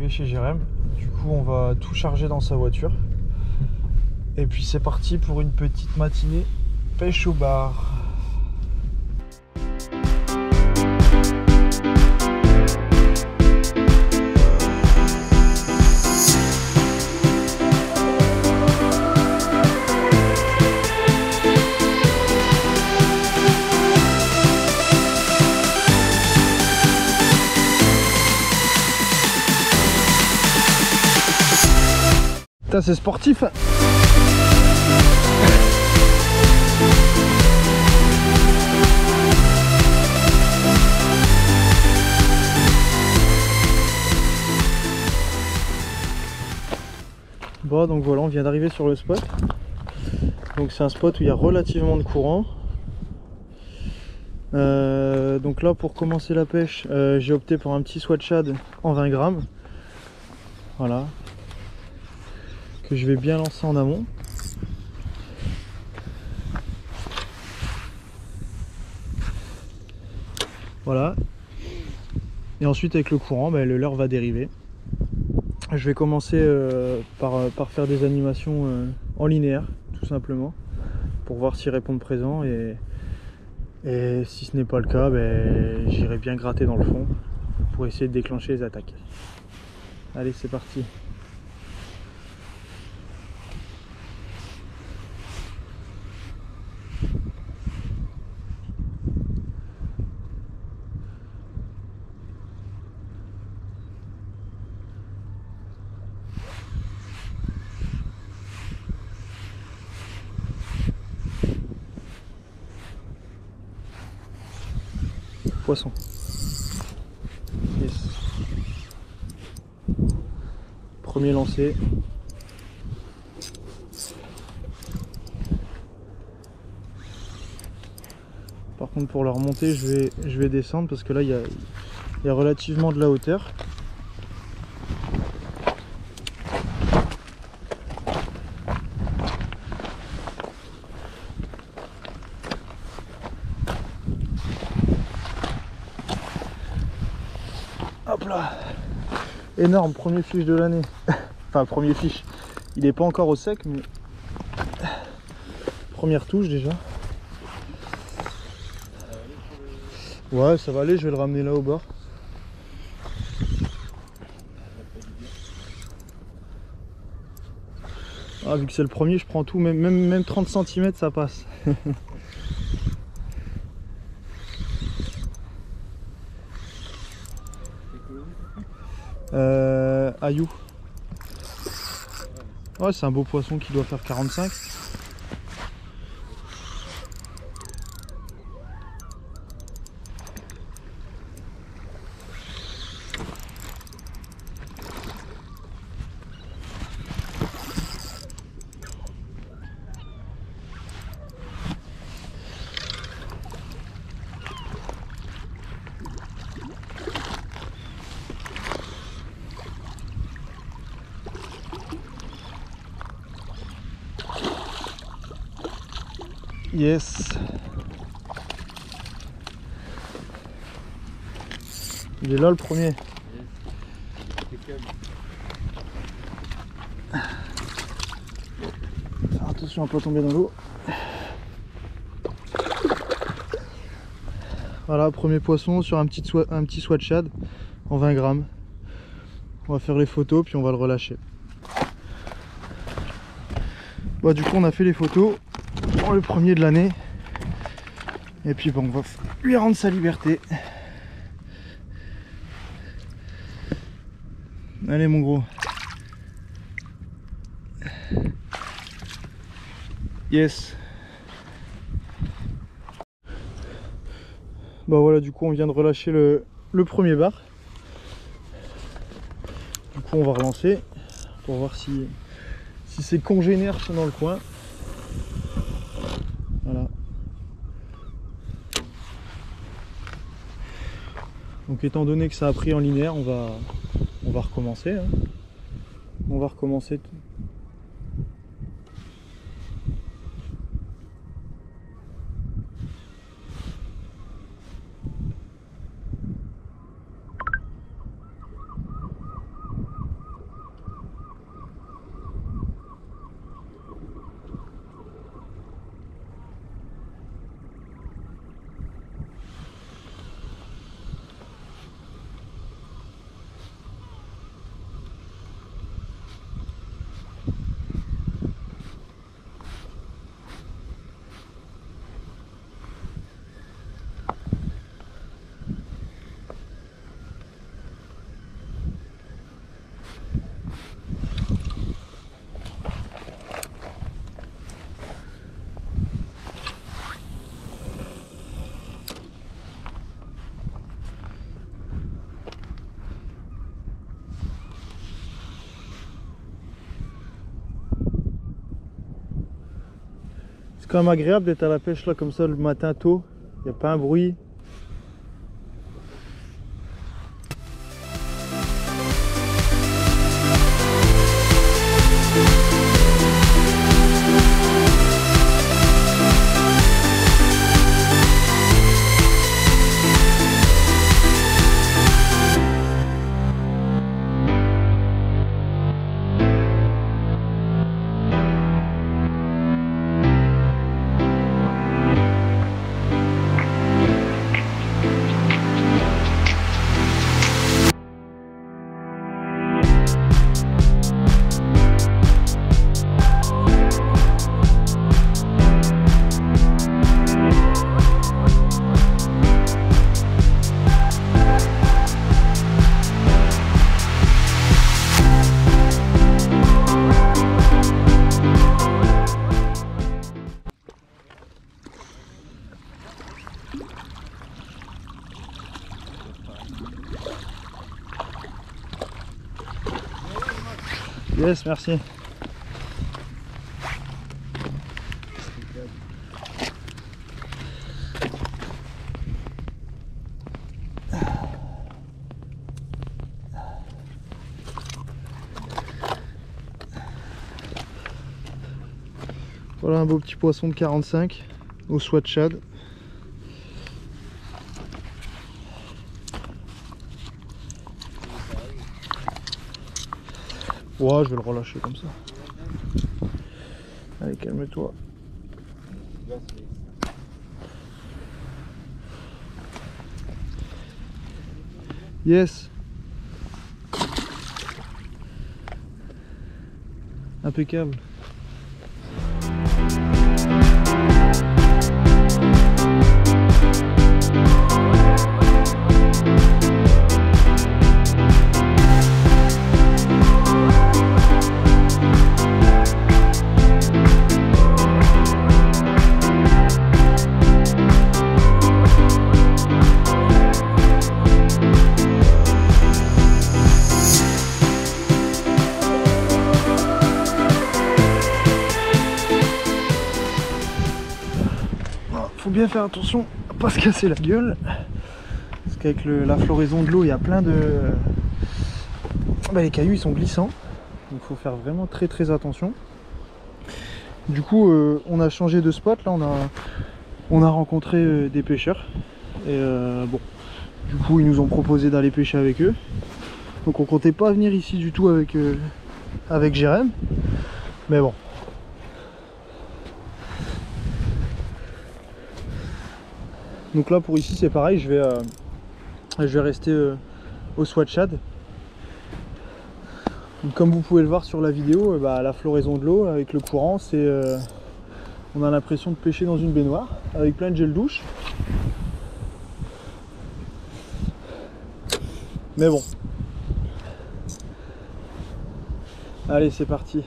arrivé chez Jérém. Du coup, on va tout charger dans sa voiture. Et puis c'est parti pour une petite matinée pêche au bar. Putain, c'est sportif. Bon, donc voilà, on vient d'arriver sur le spot. Donc c'est un spot où il y a relativement de courant. Donc là, pour commencer la pêche, j'ai opté pour un petit swat shad en 20 grammes. Voilà. Que je vais bien lancer en amont. Voilà. Et ensuite avec le courant, le leurre va dériver. Je vais commencer par faire des animations en linéaire, tout simplement, pour voir s'ils répondent présent, et si ce n'est pas le cas, j'irai bien gratter dans le fond pour essayer de déclencher les attaques. Allez, c'est parti. Poisson. Yes. Premier lancé. Par contre, pour la remontée, je vais descendre parce que là il y a relativement de la hauteur. Hop là, énorme, premier fiche de l'année. Enfin, premier fiche, il n'est pas encore au sec, mais première touche déjà. Ouais, ça va aller, je vais le ramener là au bord. Ah, vu que c'est le premier, je prends tout, même 30 cm ça passe. Ayou. Ouais, c'est un beau poisson qui doit faire 45. Yes. Il est là le premier. Attention à ne pas tomber dans l'eau. Voilà, premier poisson sur un petit swat shad en 20 grammes. On va faire les photos puis on va le relâcher. Bon, du coup on a fait les photos. Le premier de l'année, et puis bon, on va lui rendre sa liberté. Allez mon gros. Yes. Bah voilà, du coup on vient de relâcher le premier bar. Du coup on va relancer pour voir si ces congénères sont dans le coin. Voilà. Donc étant donné que ça a pris en linéaire, on va recommencer. Hein. On va recommencer. C'est quand même agréable d'être à la pêche là comme ça le matin tôt. Il n'y a pas un bruit. Yes, merci. Voilà un beau petit poisson de 45 au Swat Shad. Ouais, je vais le relâcher comme ça. Allez, calme-toi. Yes. Impeccable. Faut bien faire attention à pas se casser la gueule, parce qu'avec la floraison de l'eau il y a plein de... les cailloux ils sont glissants, donc faut faire vraiment très attention. Du coup on a changé de spot, là on a rencontré des pêcheurs et bon, du coup ils nous ont proposé d'aller pêcher avec eux, donc on comptait pas venir ici du tout avec Jérém, mais bon. Donc là pour ici c'est pareil, je vais rester au Swat Shad. Donc, comme vous pouvez le voir sur la vidéo, la floraison de l'eau avec le courant, c'est on a l'impression de pêcher dans une baignoire avec plein de gel douche. Mais bon. Allez, c'est parti.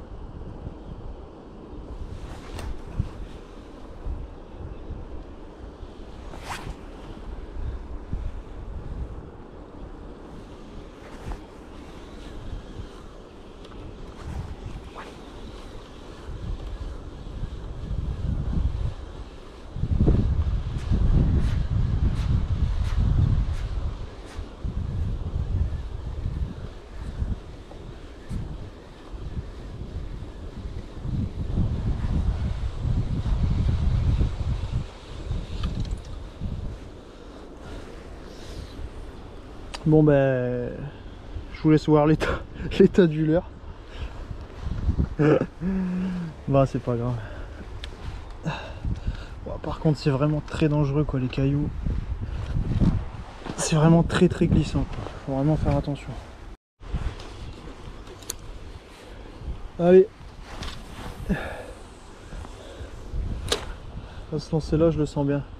Bon je vous laisse voir l'état du leurre. Bah c'est pas grave. Bon, par contre c'est vraiment très dangereux quoi, les cailloux. C'est vraiment très glissant quoi. Faut vraiment faire attention. Allez. On va se lancer là, je le sens bien.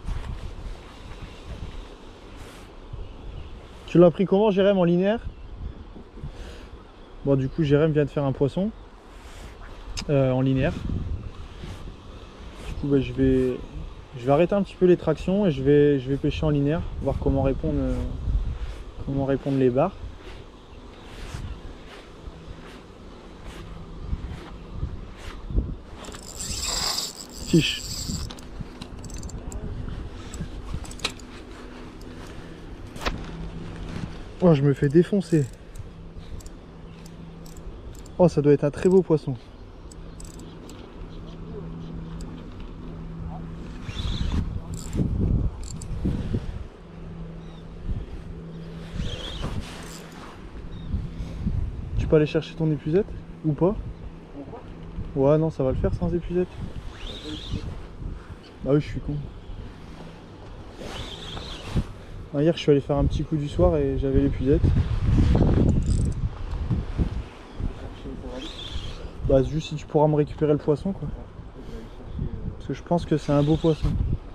Tu l'as pris comment, Jérém, en linéaire? Bon, du coup, Jérém vient de faire un poisson en linéaire. Du coup, je vais arrêter un petit peu les tractions et je vais pêcher en linéaire, voir comment répondent les barres. fiche. Oh, je me fais défoncer. Oh, ça doit être un très beau poisson. Tu peux aller chercher ton épuisette ou pas? Ouais, non, ça va le faire sans épuisette. Ah oui, je suis con. Ah, hier, je suis allé faire un petit coup du soir et j'avais l'épuisette. Bah, juste si tu pourras me récupérer le poisson, quoi. Parce que je pense que c'est un beau poisson.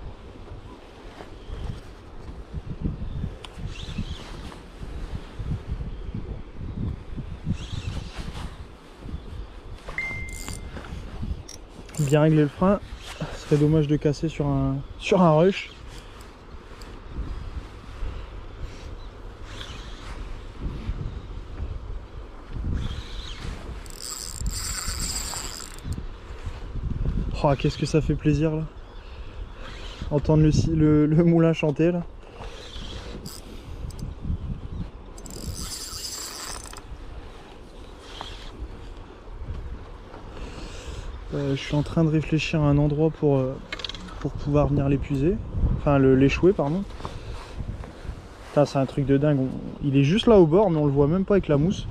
Bien régler le frein, ce serait dommage de casser sur un rush. Oh, qu'est-ce que ça fait plaisir là, entendre le moulin chanter là. Je suis en train de réfléchir à un endroit pour pouvoir venir l'épuiser, enfin l'échouer pardon. C'est un truc de dingue, il est juste là au bord mais on le voit même pas avec la mousse.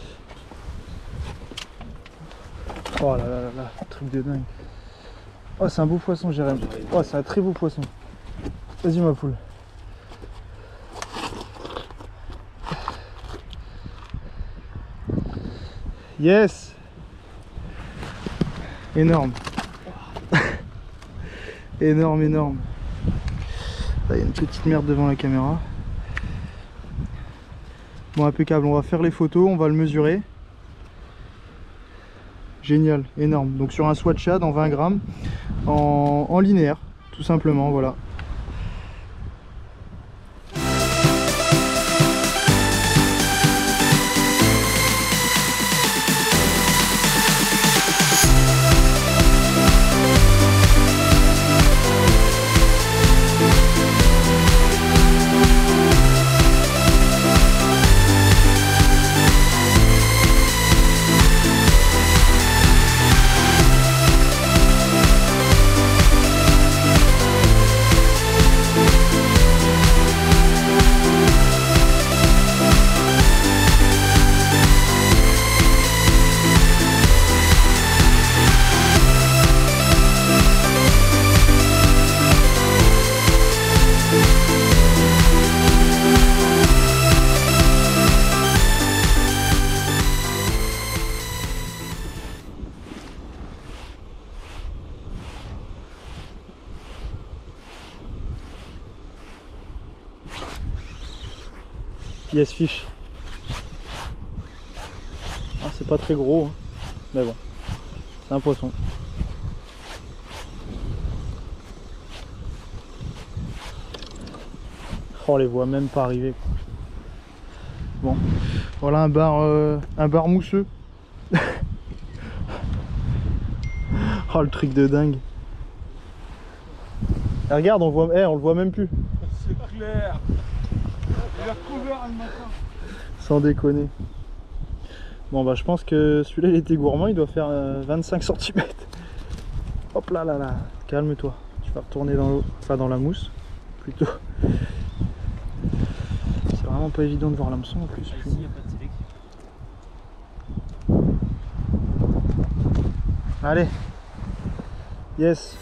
Oh là là là là, truc de dingue. Oh, c'est un beau poisson, Jérém. Oh, c'est un très beau poisson. Vas-y ma poule. Yes. Énorme. Énorme, énorme. Là, il y a une petite merde devant la caméra. Bon, impeccable, on va faire les photos, on va le mesurer. Génial, énorme. Donc sur un swat shad en 20 grammes, en linéaire, tout simplement, voilà. Yes fish. Ah, c'est pas très gros, hein. Mais bon, c'est un poisson. Oh, on les voit même pas arriver. Bon, voilà un bar mousseux. Oh, le truc de dingue. Et regarde, on le voit même plus. C'est clair. Il a recouvert le matin. Sans déconner. Bon bah je pense que celui-là il était gourmand, il doit faire 25 cm. Hop là là là, calme-toi. Tu vas retourner dans l'eau, enfin dans la mousse plutôt. C'est vraiment pas évident de voir l'hameçon en plus. Ici il n'y a pas de sélection. Allez. Yes.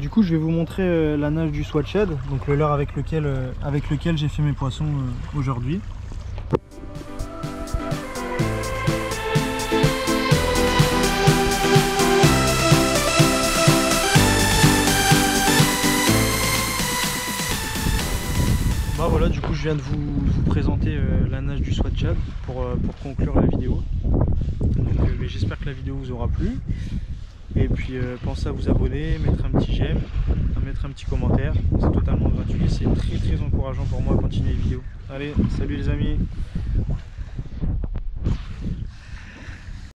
Du coup, je vais vous montrer la nage du Swatched, donc le leurre avec lequel j'ai fait mes poissons aujourd'hui. Bah voilà, du coup je viens de vous présenter la nage du Swatched pour conclure la vidéo. Donc j'espère que la vidéo vous aura plu. Et puis pensez à vous abonner, mettre un petit j'aime, à mettre un petit commentaire. C'est totalement gratuit, c'est très encourageant pour moi à continuer les vidéos. Allez, salut les amis!